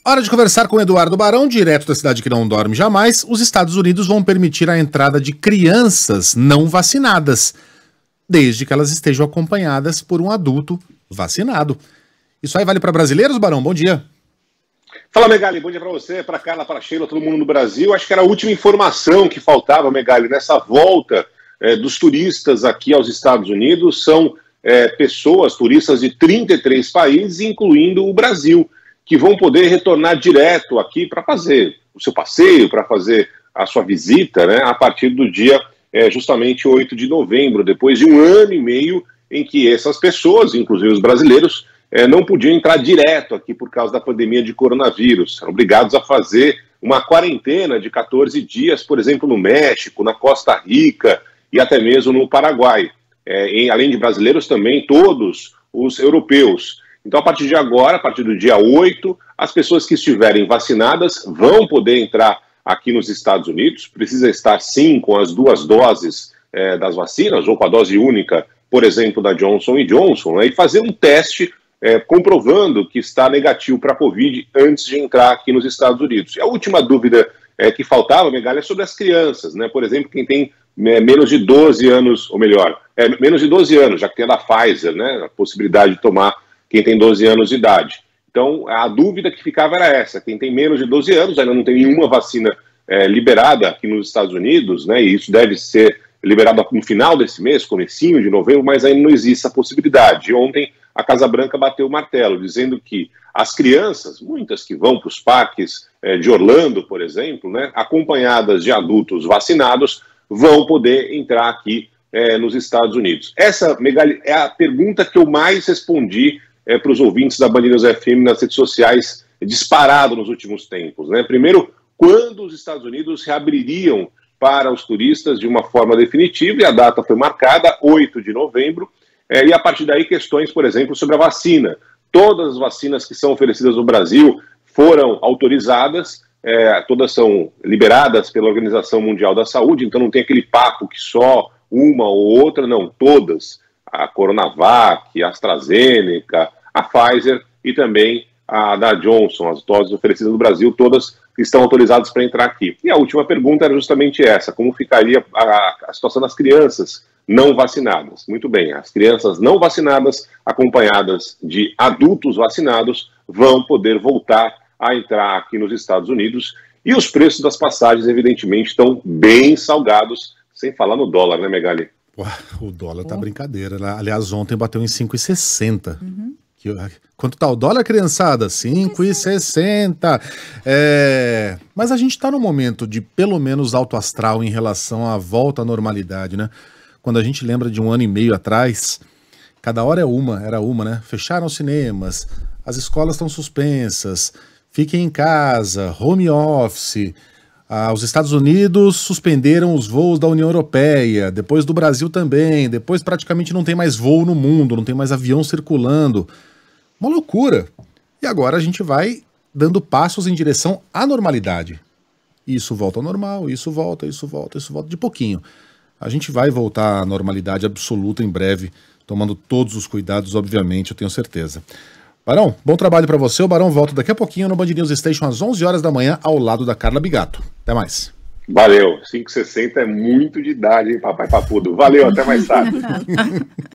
Hora de conversar com Eduardo Barão, direto da cidade que não dorme jamais. Os Estados Unidos vão permitir a entrada de crianças não vacinadas, desde que elas estejam acompanhadas por um adulto vacinado. Isso aí vale para brasileiros, Barão? Bom dia. Fala, Megali, bom dia para você, para Carla, para Sheila, todo mundo no Brasil. Acho que era a última informação que faltava, Megali, nessa volta dos turistas aqui aos Estados Unidos. São pessoas, turistas de 33 países, incluindo o Brasil, que vão poder retornar direto aqui para fazer o seu passeio, para fazer a sua visita, né, a partir do dia justamente 8 de novembro, depois de 1 ano e meio em que essas pessoas, inclusive os brasileiros, não podiam entrar direto aqui por causa da pandemia de coronavírus. Eram obrigados a fazer uma quarentena de 14 dias, por exemplo, no México, na Costa Rica e até mesmo no Paraguai. Além de brasileiros, também todos os europeus. Então, a partir de agora, a partir do dia 8, as pessoas que estiverem vacinadas vão poder entrar aqui nos Estados Unidos. Precisa estar, sim, com as 2 doses das vacinas, ou com a dose única, por exemplo, da Johnson & Johnson, e fazer um teste comprovando que está negativo para a Covid antes de entrar aqui nos Estados Unidos. E a última dúvida que faltava, Megali, é sobre as crianças, né? Por exemplo, quem tem menos de 12 anos, ou melhor, menos de 12 anos, já que tem a da Pfizer, né? A possibilidade de tomar quem tem 12 anos de idade. Então, a dúvida que ficava era essa: quem tem menos de 12 anos, ainda não tem nenhuma vacina liberada aqui nos Estados Unidos, né, e isso deve ser liberado no final desse mês, comecinho de novembro, mas ainda não existe essa possibilidade. E ontem a Casa Branca bateu o martelo, dizendo que as crianças, muitas que vão para os parques de Orlando, por exemplo, né, acompanhadas de adultos vacinados, vão poder entrar aqui nos Estados Unidos. Essa, Megali, é a pergunta que eu mais respondi para os ouvintes da Band News FM nas redes sociais, disparado nos últimos tempos, né? Primeiro, quando os Estados Unidos reabririam para os turistas de uma forma definitiva, e a data foi marcada, 8 de novembro, e a partir daí questões, por exemplo, sobre a vacina. Todas as vacinas que são oferecidas no Brasil foram autorizadas, todas são liberadas pela Organização Mundial da Saúde, então não tem aquele papo que só uma ou outra, não, todas. A Coronavac, a AstraZeneca, a Pfizer e também a da Johnson, as doses oferecidas no Brasil, todas estão autorizadas para entrar aqui. E a última pergunta era justamente essa: como ficaria a situação das crianças não vacinadas? Muito bem, as crianças não vacinadas, acompanhadas de adultos vacinados, vão poder voltar a entrar aqui nos Estados Unidos. E os preços das passagens, evidentemente, estão bem salgados, sem falar no dólar, né, Megali? O dólar tá brincadeira, né? Aliás, ontem bateu em 5,60. Quanto tá o dólar, criançada? 5,60. Mas a gente tá num momento de pelo menos alto astral em relação à volta à normalidade, né? Quando a gente lembra de 1 ano e meio atrás, cada hora era uma, né? Fecharam os cinemas, as escolas estão suspensas, fiquem em casa, home office. Os Estados Unidos suspenderam os voos da União Europeia, depois do Brasil também, depois praticamente não tem mais voo no mundo, não tem mais avião circulando. Uma loucura. E agora a gente vai dando passos em direção à normalidade. Isso volta ao normal, isso volta de pouquinho. A gente vai voltar à normalidade absoluta em breve, tomando todos os cuidados, obviamente, eu tenho certeza. Barão, bom trabalho para você. O Barão volta daqui a pouquinho no Band News Station às 11 horas da manhã, ao lado da Carla Bigato. Até mais. Valeu. 5,60 é muito de idade, hein, papai papudo. Valeu, até mais tarde.